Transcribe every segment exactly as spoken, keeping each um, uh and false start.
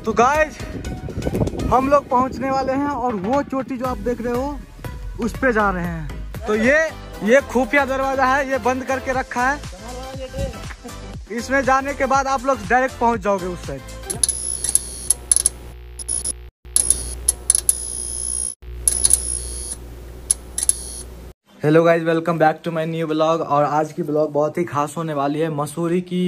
तो गाइज हम लोग पहुंचने वाले हैं और वो चोटी जो आप देख रहे हो उस पे जा रहे हैं। तो ये ये खुफिया दरवाजा है, ये बंद करके रखा है। इसमें जाने के बाद आप लोग डायरेक्ट पहुंच जाओगे उस side. Hello guys, welcome back to my new blog. और आज की ब्लॉग बहुत ही खास होने वाली है। मसूरी की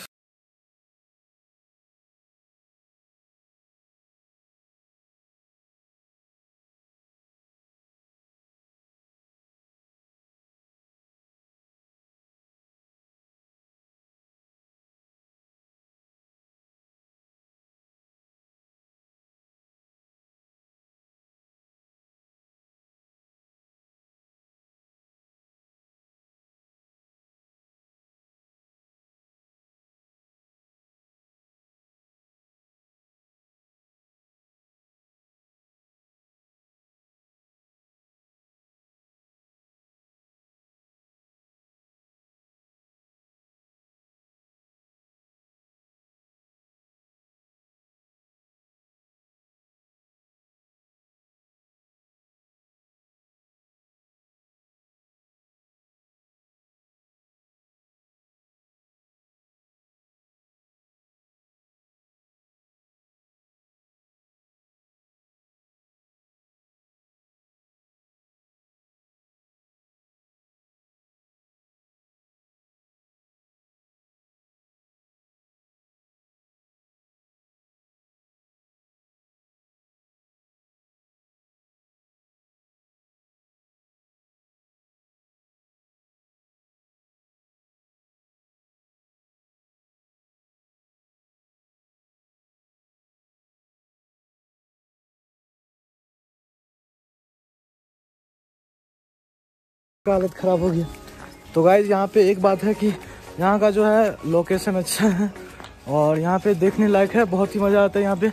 हालत खराब हो गई। तो गाइज यहाँ पे एक बात है कि यहाँ का जो है लोकेशन अच्छा है और यहाँ पे देखने लायक है, बहुत ही मज़ा आता है यहाँ पे।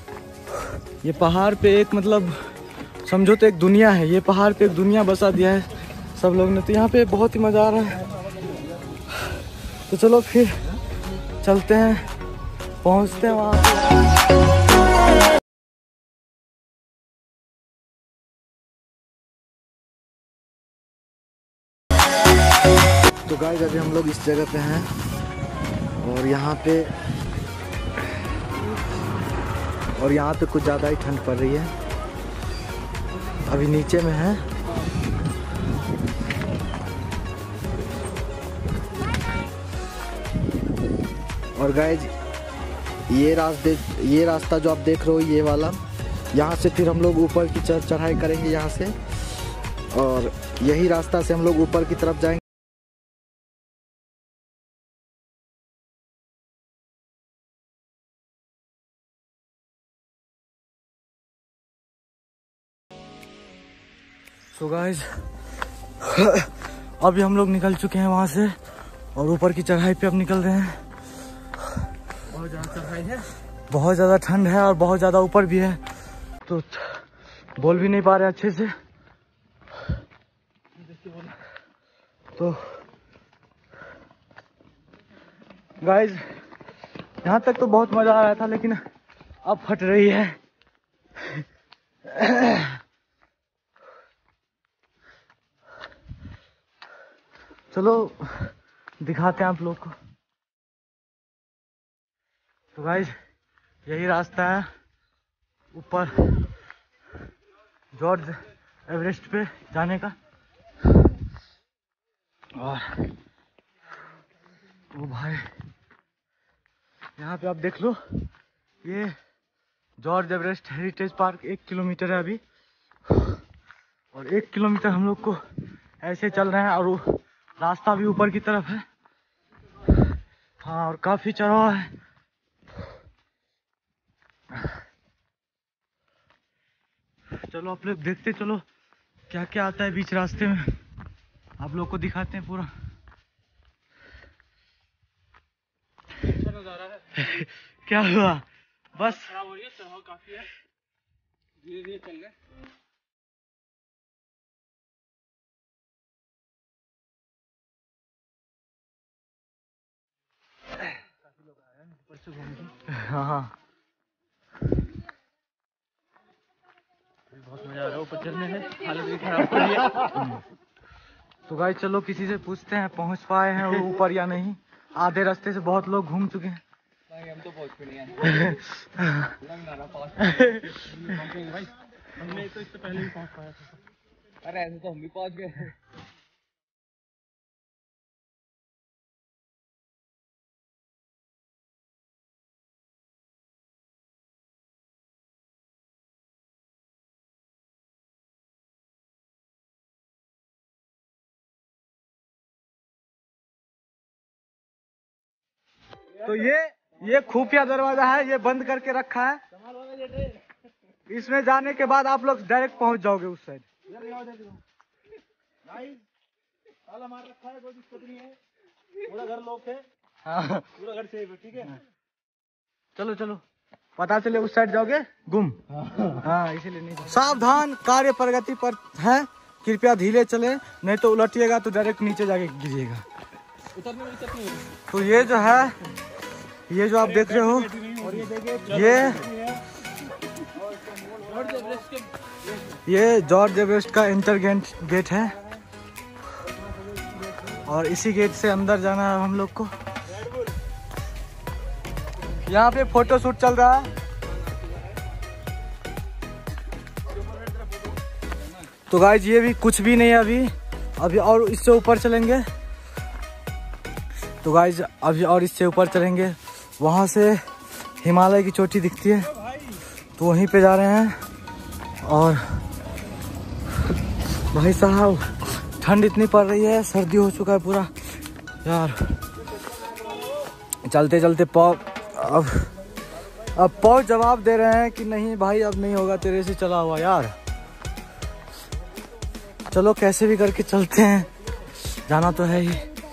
ये पहाड़ पे एक मतलब समझो तो एक दुनिया है, ये पहाड़ पे एक दुनिया बसा दिया है सब लोग ने। तो यहाँ पे बहुत ही मज़ा आ रहा है। तो चलो फिर चलते हैं, पहुँचते हैं वहाँ पे। तो गाइस अभी हम लोग इस जगह पे हैं और यहाँ पे और यहाँ पे कुछ ज़्यादा ही ठंड पड़ रही है। अभी नीचे में है और गाइस ये रास्ते ये रास्ता जो आप देख रहे हो ये वाला, यहाँ से फिर हम लोग ऊपर की चढ़ाई करेंगे यहाँ से, और यही रास्ता से हम लोग ऊपर की तरफ जाएंगे। सो गाइस अभी हम लोग निकल चुके हैं वहाँ से और ऊपर की चढ़ाई पे अब निकल रहे हैं। बहुत ज़्यादा चढ़ाई है, बहुत ज़्यादा ठंड है और बहुत ज़्यादा ऊपर भी है, तो बोल भी नहीं पा रहे अच्छे से। तो गाइस यहाँ तक तो बहुत मज़ा आ रहा था, लेकिन अब फट रही है। चलो दिखाते हैं आप लोग को। तो गाइस यही रास्ता है ऊपर जॉर्ज एवरेस्ट पे जाने का। और वो भाई यहाँ पे आप देख लो, ये जॉर्ज एवरेस्ट हेरिटेज पार्क एक किलोमीटर है अभी, और एक किलोमीटर हम लोग को ऐसे चल रहे हैं और वो रास्ता भी ऊपर की तरफ है। हाँ, और काफी चढ़ाव है। चलो आप लोग देखते चलो क्या क्या आता है बीच रास्ते में, आप लोग को दिखाते हैं पूरा। क्या हुआ? बस खराब हो रही है, चढ़ाव काफी है, धीरे धीरे चल रहे। काफी लोग आए हैं ऊपर से घूम के। हाँ हाँ, जा रहा है ऊपर चढ़ने से, हालत भी खराब हो रही है। तो गाइस चलो किसी से पूछते हैं पहुंच पाए हैं वो ऊपर या नहीं। आधे रास्ते से बहुत लोग घूम चुके हैं। भाई हम तो पहुंच भी नहीं आए। भाई हमने तो इससे पहले ही पहुंच पाया था। अरे ऐसे तो हम भी पहुंच गए। तो ये ये खुफिया दरवाजा है, ये बंद करके रखा है। इसमें जाने के बाद आप लोग डायरेक्ट पहुंच जाओगे उस साइड। ताला मार रखा है, कोई दिक्कत नहीं है। पूरा घर लॉक है। हाँ पूरा घर सेफ है, ठीक है। चलो चलो, पता चले उस साइड जाओगे गुम। हाँ इसीलिए नहीं। सावधान, कार्य प्रगति पर है, कृपया धीरे चले, नहीं तो उलटिएगा तो डायरेक्ट नीचे जाके गिरिएगा। तो ये जो है, ये जो आप देख रहे हो, ये ये जॉर्ज एवरेस्ट का इंटर गेट गेट है और इसी गेट से अंदर जाना है हम लोग को। यहाँ पे फोटो शूट चल रहा है। तो गाइज ये भी कुछ भी नहीं है अभी, अभी और इससे ऊपर चलेंगे। तो गाइज अभी और इससे ऊपर चलेंगे, वहाँ से हिमालय की चोटी दिखती है, तो वहीं पे जा रहे हैं। और भाई साहब ठंड इतनी पड़ रही है, सर्दी हो चुका है पूरा यार। चलते चलते पाव अब अब पाव जवाब दे रहे हैं कि नहीं भाई अब नहीं होगा तेरे से चला हुआ यार। चलो कैसे भी करके चलते हैं, जाना तो है ही।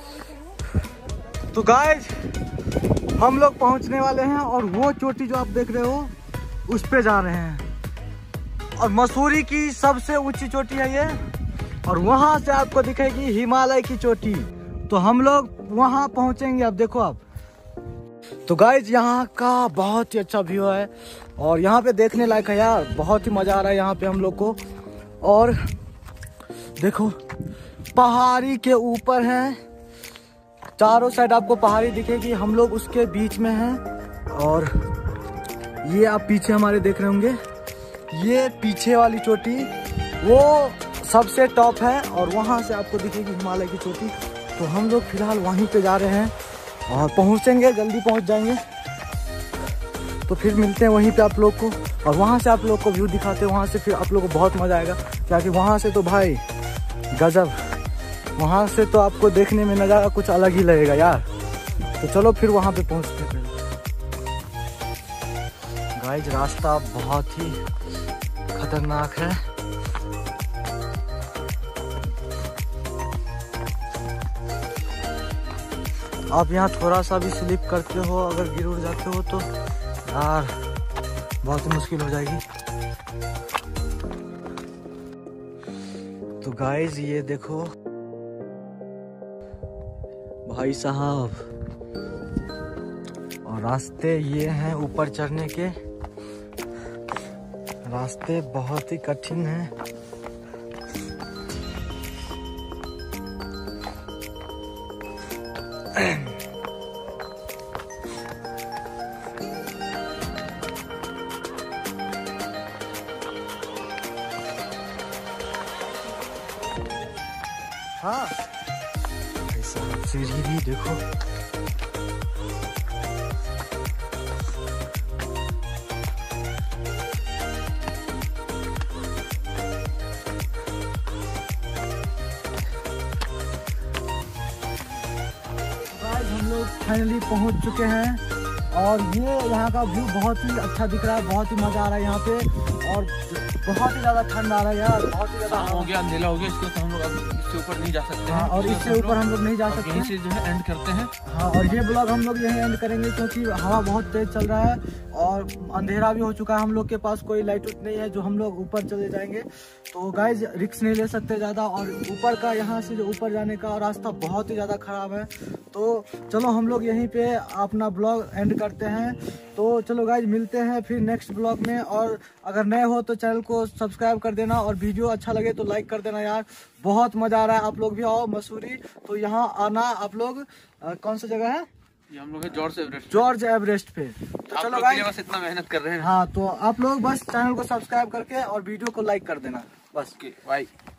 तो गाइज हम लोग पहुंचने वाले हैं और वो चोटी जो आप देख रहे हो उस पे जा रहे हैं। और मसूरी की सबसे ऊंची चोटी है ये, और वहां से आपको दिखेगी हिमालय की चोटी। तो हम लोग वहां पहुंचेंगे। अब देखो आप, तो गाइज यहाँ का बहुत ही अच्छा व्यू है और यहाँ पे देखने लायक है यार, बहुत ही मजा आ रहा है यहाँ पे हम लोग को। और देखो पहाड़ी के ऊपर है, चारों साइड आपको पहाड़ी दिखेगी, हम लोग उसके बीच में हैं। और ये आप पीछे हमारे देख रहे होंगे, ये पीछे वाली चोटी वो सबसे टॉप है और वहाँ से आपको दिखेगी हिमालय की चोटी। तो हम लोग फिलहाल वहीं पे जा रहे हैं और पहुँचेंगे, जल्दी पहुँच जाएंगे। तो फिर मिलते हैं वहीं पे आप लोग को, और वहाँ से आप लोग को व्यू दिखाते हैं। वहाँ से फिर आप लोग को बहुत मज़ा आएगा, क्योंकि वहाँ से तो भाई गजब, वहाँ से तो आपको देखने में नज़ारा कुछ अलग ही लगेगा यार। तो चलो फिर वहाँ पे पहुँचते हैं। गाइस रास्ता बहुत ही खतरनाक है। आप यहाँ थोड़ा सा भी स्लिप करते हो, अगर गिर उड़ जाते हो तो यार बहुत मुश्किल हो जाएगी। तो गाइस ये देखो भाई साहब, और रास्ते ये हैं ऊपर चढ़ने के, रास्ते बहुत ही कठिन हैं। हाँ ऐसा सीढ़ी भी देखो, हम लोग फाइनली पहुंच चुके हैं। और ये यहाँ का व्यू बहुत ही अच्छा दिख रहा है, बहुत ही मजा आ रहा है यहाँ पे, और बहुत ही ज्यादा ठंड आ रहा है यार, बहुत ही ज्यादा हो गया, अंधेरा हो गया, इसको तो हम लोग इससे ऊपर नहीं जा सकते हैं। हाँ, और इससे ऊपर हम लोग नहीं जा सकते, यहीं से जो है एंड करते हैं। हाँ, और ये ब्लॉग हम लोग यहीं एंड करेंगे, क्योंकि हवा बहुत तेज चल रहा है और अंधेरा भी हो चुका है। हम लोग के पास कोई लाइट उट नहीं है जो हम लोग ऊपर चले जाएंगे। तो गाइज रिस्क नहीं ले सकते ज़्यादा, और ऊपर का यहाँ से जो ऊपर जाने का रास्ता बहुत ही ज़्यादा ख़राब है। तो चलो हम लोग यहीं पे अपना ब्लॉग एंड करते हैं। तो चलो गाइज मिलते हैं फिर नेक्स्ट ब्लॉग में, और अगर नए हो तो चैनल को सब्सक्राइब कर देना, और वीडियो अच्छा लगे तो लाइक कर देना यार। बहुत मजा आ रहा है, आप लोग भी आओ मसूरी, तो यहाँ आना आप लोग। आ, कौन सा जगह है? ये हम लोग जॉर्ज एवरेस्ट जॉर्ज एवरेस्ट पे। तो चलो गाइज बस इतना मेहनत कर रहे हैं। हाँ, तो आप लोग बस चैनल को सब्सक्राइब करके और वीडियो को लाइक कर देना बस। बाय।